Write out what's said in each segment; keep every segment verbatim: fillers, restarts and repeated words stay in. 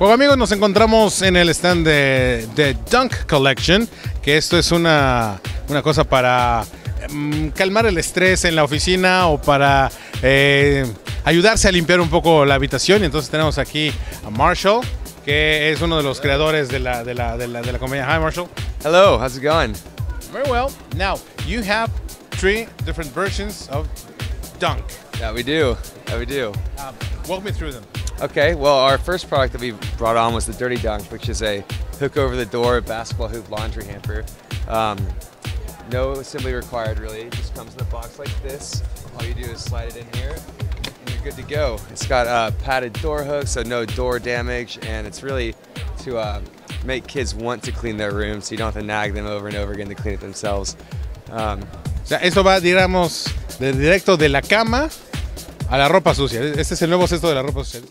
Bueno amigos, nos encontramos en el stand de, de Dunk Collection, que esto es una, una cosa para um, calmar el estrés en la oficina o para eh, ayudarse a limpiar un poco la habitación. Y entonces tenemos aquí a Marshall, que es uno de los creadores de la, de la, de la, de la compañía. Hi Marshall. Hello, how's it going? Very well. Now, you have three different versions of Dunk. Yeah, we do. Yeah, we do. Um, walk me through them. Okay, well, our first product that we brought on was the Dirty Dunk, which is a hook over the door basketball hoop laundry hamper. Um, no assembly required, really. It just comes in a box like this. All you do is slide it in here, and you're good to go. It's got a padded door hook, so no door damage, and it's really to uh, make kids want to clean their room, so you don't have to nag them over and over again to clean it themselves. Um, O sea, esto va, digamos, de directo de la cama a la ropa sucia. Este es el nuevo cesto de la ropa sucia.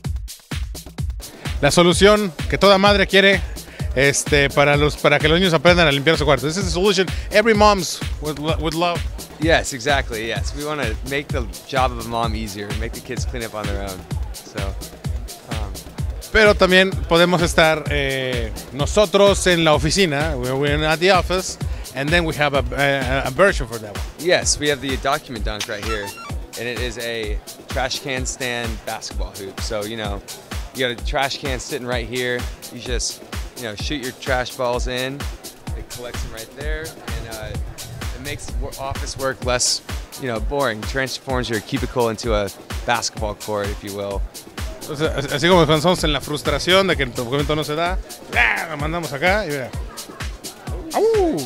La solución que toda madre quiere este, para, los, para que los niños aprendan a limpiar su cuarto. This is the solution every mom's would, would love. Yes, exactly, yes. We want to make the job of a mom easier, make the kids clean up on their own. So, um, Pero también podemos estar eh, nosotros en la oficina, we're at the office, and then we have a, a, a version for that one. yes, we have the document dunk right here, and it is a trash can stand basketball hoop. So, you know, you got a trash can sitting right here. You just, you know, shoot your trash balls in. It collects them right there, and uh, it makes office work less, you know, boring. Transforms your cubicle into a basketball court, if you will. Entonces, así como cuando estamos en la frustración de que el documento no se da, ¡ah! Lo mandamos acá y mira. ¡Au!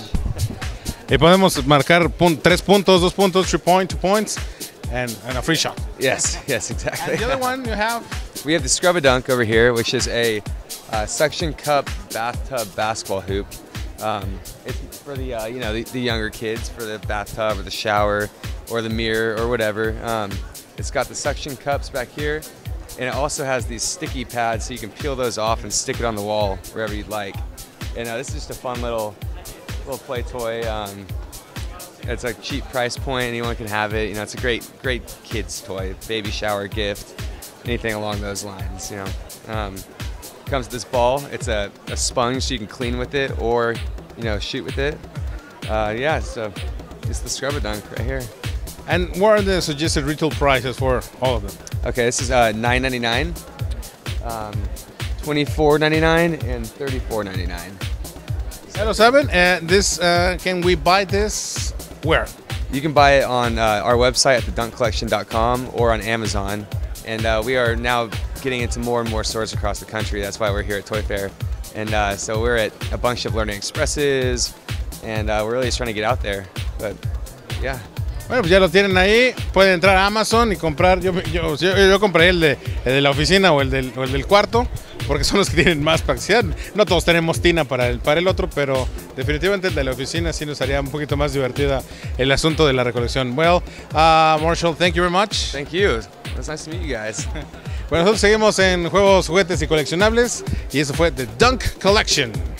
Y podemos marcar pun tres puntos, dos puntos, three point, two points, and, and a free shot. Yes, yes, exactly. And the other one you have. We have the Scrub-A-Dunk over here, which is a uh, suction cup bathtub basketball hoop. Um, it's for the uh, you know the, the younger kids, for the bathtub or the shower or the mirror or whatever. Um, it's got the suction cups back here, and it also has these sticky pads, so you can peel those off and stick it on the wall wherever you'd like. And uh, this is just a fun little little play toy. Um, it's a cheap price point, anyone can have it. You know, it's a great great kids toy, baby shower gift. Anything along those lines, you know. Um, comes with this ball. It's a, a sponge, so you can clean with it or, you know, shoot with it. Uh, yeah, so it's the Scrub-A-Dunk right here. And what are the suggested retail prices for all of them? Okay, this is uh, nine ninety-nine, um, twenty-four ninety-nine, and thirty-four ninety-nine. Ya lo saben, uh, this, uh, can we buy this where? You can buy it on uh, our website at the dunk collection dot com or on Amazon. And uh, we are now getting into more and more stores across the country. That's why we're here at Toy Fair. And uh, so we're at a bunch of Learning Expresses, and uh, we're really just trying to get out there. But yeah. Bueno, pues ya lo tienen ahí. Pueden entrar a Amazon y comprar. Yo, yo, yo, yo compré el de, el de la oficina o el, del, o el del cuarto, porque son los que tienen más practicidad. No todos tenemos tina para el, para el otro, pero definitivamente el de la oficina sí nos haría un poquito más divertida el asunto de la recolección. Well, uh, Marshall, thank you very much. Thank you. It's nice to meet you guys. Bueno, nosotros seguimos en juegos, juguetes y coleccionables, y eso fue The Dunk Collection.